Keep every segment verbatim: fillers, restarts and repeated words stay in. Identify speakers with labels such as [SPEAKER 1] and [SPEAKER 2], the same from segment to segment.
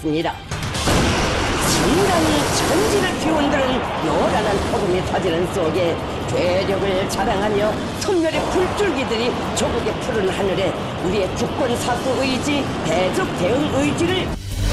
[SPEAKER 1] 있습니다. 진단이 천지를 뒤흔드는 요란한 폭음이 터지는 속에 괴력을 자랑하며 선멸의 불줄기들이 조국의 푸른 하늘에 우리의 국권 사수 의지, 대적 대응 의지를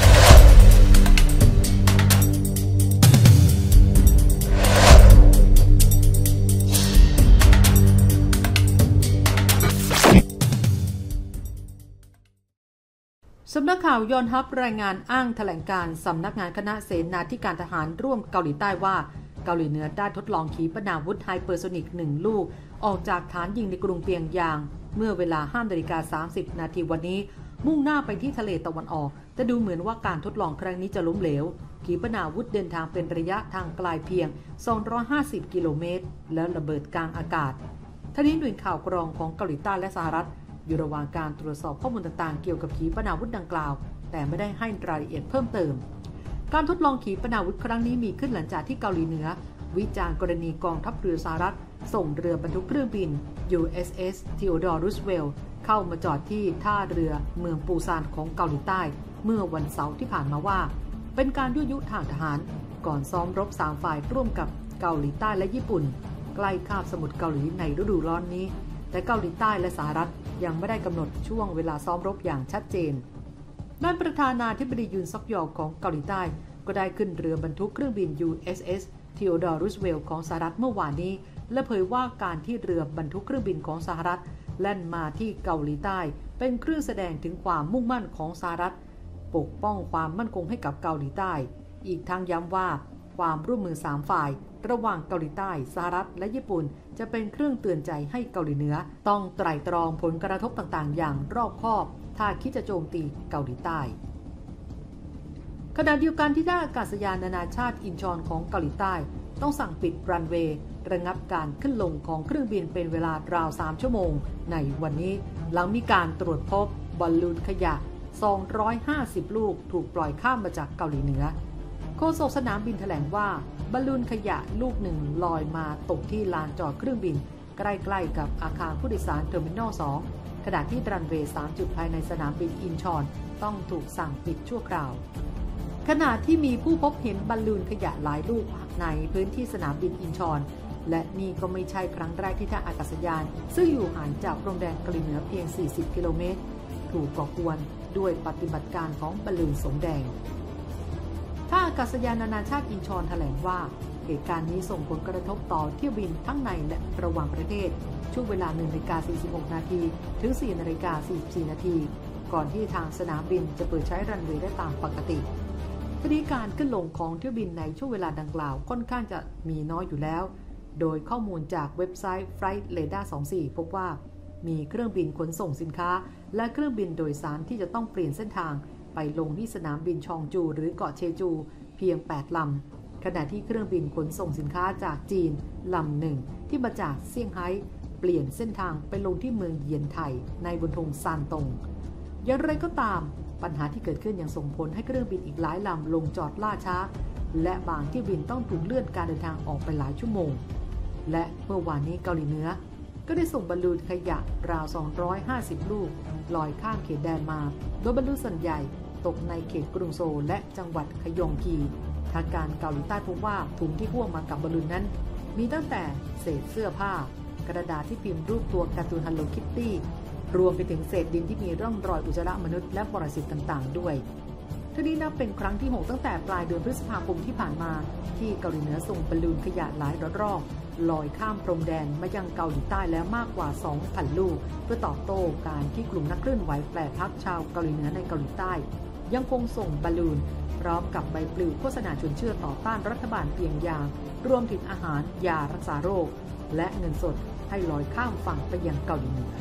[SPEAKER 2] สำนักข่าวยอนฮับรายงานอ้างแถลงการสำนักงานคณะเสนาธิการทหารร่วมเกาหลีใต้ว่าเกาหลีเหนือได้ทดลองขีปนาวุธไฮเปอร์โซนิกหนึ่งลูกออกจากฐานยิงในกรุงเปียงยางเมื่อเวลา ห้านาฬิกาสามสิบนาทีวันนี้มุ่งหน้าไปที่ทะเลตะวันออกแต่ดูเหมือนว่าการทดลองครั้งนี้จะล้มเหลวขีปนาวุธเดินทางเป็นระยะทางไกลเพียงสองร้อยห้าสิบกิโลเมตรแล้วระเบิดกลางอากาศทั้งนี้หน่วยข่าวกรองของเกาหลีใต้และสหรัฐอยู่ระหว่างการตรวจสอบข้อมูลต่างๆเกี่ยวกับขีปนาวุธดังกล่าวแต่ไม่ได้ให้รายละเอียดเพิ่มเติมการทดลองขีปนาวุธครั้งนี้มีขึ้นหลังจากที่เกาหลีเหนือวิจารณ์กรณีกองทัพเรือสหรัฐส่งเรือบรรทุกเครื่องบิน ยู เอส เอส Theodore Roosevelt เข้ามาจอดที่ท่าเรือเมืองปูซานของเกาหลีใต้เมื่อวันเสาร์ที่ผ่านมาว่าเป็นการยั่วยุทางทหารก่อนซ้อมรบสามฝ่ายร่วมกับเกาหลีใต้และญี่ปุ่นใกล้คาบสมุทรเกาหลีในฤดูร้อนนี้แต่เกาหลีใต้และสหรัฐยังไม่ได้กำหนดช่วงเวลาซ้อมรบอย่างชัดเจนด้านประธานาธิบดียุนซอกยอของเกาหลีใต้ก็ได้ขึ้นเรือบรรทุกเครื่องบิน ยู เอส เอส Theodore Roosevelt ของสหรัฐเมื่อวานนี้และเผยว่าการที่เรือบรรทุกเครื่องบินของสหรัฐแล่นมาที่เกาหลีใต้เป็นเครื่องแสดงถึงความมุ่งมั่นของสหรัฐปกป้องความมั่นคงให้กับเกาหลีใต้อีกทั้งย้ำว่าความร่วมมือสามฝ่ายระหว่างเกาหลีใต้สหรัฐและญี่ปุ่นจะเป็นเครื่องเตือนใจให้เกาหลีเหนือต้องไตร่ตรองผลกระทบต่างๆอย่างรอบคอบถ้าคิดจะโจมตีเกาหลีใต้ขณะเดียวกันที่ท่าอากาศยานนานาชาติอินชอนของเกาหลีใต้ต้องสั่งปิดรันเวย์ระงับการขึ้นลงของเครื่องบินเป็นเวลาราวสามชั่วโมงในวันนี้หลังมีการตรวจพบบอลลูนขยะสองร้อยห้าสิบลูกถูกปล่อยข้ามมาจากเกาหลีเหนือโฆษกสนามบินแถลงว่าบอลลูนขยะลูกหนึ่งลอยมาตกที่ลานจอดเครื่องบินใกล้ๆกับอาคารผู้โดยสารเทอร์มินอลสองขณะที่รันเวย์สามจุดภายในสนามบินอินชอนต้องถูกสั่งปิดชั่วคราวขณะที่มีผู้พบเห็นบอลลูนขยะหลายลูกในพื้นที่สนามบินอินชอนและนี่ก็ไม่ใช่ครั้งแรกที่ท่าอากาศยานซึ่งอยู่ห่างจากพรมแดนเกาหลีเหนือเพียงสี่สิบกิโลเมตรถูกก่อกวนด้วยปฏิบัติการของบอลลูนสงแดงท่าอากาศยานนานาชาติอินชอนแถลงว่าเหตุการณ์นี้ส่งผลกระทบต่อเที่ยวบินทั้งในและระหว่างประเทศช่วงเวลา หนึ่งนาฬิกาสี่สิบหกนาทีถึง สี่นาฬิกาสี่สิบสี่นาทีก่อนที่ทางสนามบินจะเปิดใช้รันเวย์ได้ตามปกติทีนี้การขึ้นลงของเที่ยวบินในช่วงเวลาดังกล่าวค่อนข้างจะมีน้อยอยู่แล้วโดยข้อมูลจากเว็บไซต์ Flight Radar ยี่สิบสี่พบว่ามีเครื่องบินขนส่งสินค้าและเครื่องบินโดยสารที่จะต้องเปลี่ยนเส้นทางไปลงที่สนามบินชองจูหรือเกาะเชจูเพียงแปดลำขณะที่เครื่องบินขนส่งสินค้าจากจีนลำหนึ่งที่มาจากเซี่ยงไฮ้เปลี่ยนเส้นทางไปลงที่เมืองเยียนไถในบนทงซานตงอย่างไรก็ตามปัญหาที่เกิดขึ้นยังส่งผลให้เครื่องบินอีกหลายลำลงจอดล่าช้าและบางเที่ยวบินต้องถูกเลื่อนการเดินทางออกไปหลายชั่วโมงและเมื่อวานนี้เกาหลีเหนือก็ได้ส่งบอลลูนขยะราวสองร้อยห้าสิบลูกลอยข้ามเขตแดนมาโดยบอลลูนส่วนใหญ่ตกในเขตกรุงโซลและจังหวัดขยองกีทางการเกาหลีใต้พบว่าถุงที่พ่วงมากับบอลลูนนั้นมีตั้งแต่เศษเสื้อผ้ากระดาษที่พิมพ์รูปตัวการ์ตูนฮัลโลคิตตี้รวมไปถึงเศษดินที่มีร่องรอยอุจจาระมนุษย์และปรสิตต่างๆด้วยทั้งนี้นับเป็นครั้งที่หกตั้งแต่ปลายเดือนพฤษภาคมที่ผ่านมาที่เกาหลีเหนือส่งบอลลูนขยะหลายระลอกลอยข้ามพรมแดนมายังเกาหลีใต้แล้วมากกว่า สองพัน ลูกเพื่อตอบโต้การที่กลุ่มนักเคลื่อนไหวแปรพรรคชาวเกาหลีเหนือในเกาหลีใต้ยังคงส่งบอลลูนพร้อมกับใบปลิวโฆษณาชวนเชื่อต่อต้านรัฐบาลเปียงยางรวมถึงอาหารยารักษาโรคและเงินสดให้ลอยข้ามฝั่งไปยังเกาหลีเหนือ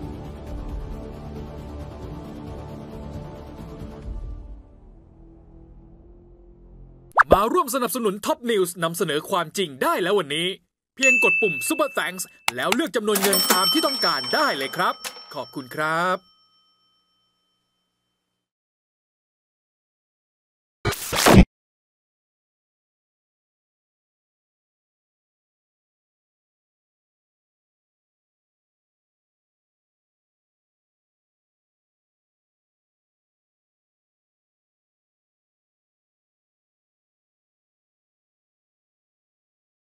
[SPEAKER 3] มาร่วมสนับสนุนท็อปนิวส์นำเสนอความจริงได้แล้ววันนี้เพียงกดปุ่ม Super Thanks แล้วเลือกจำนวนเงินตามที่ต้องการได้เลยครับขอบคุณครับ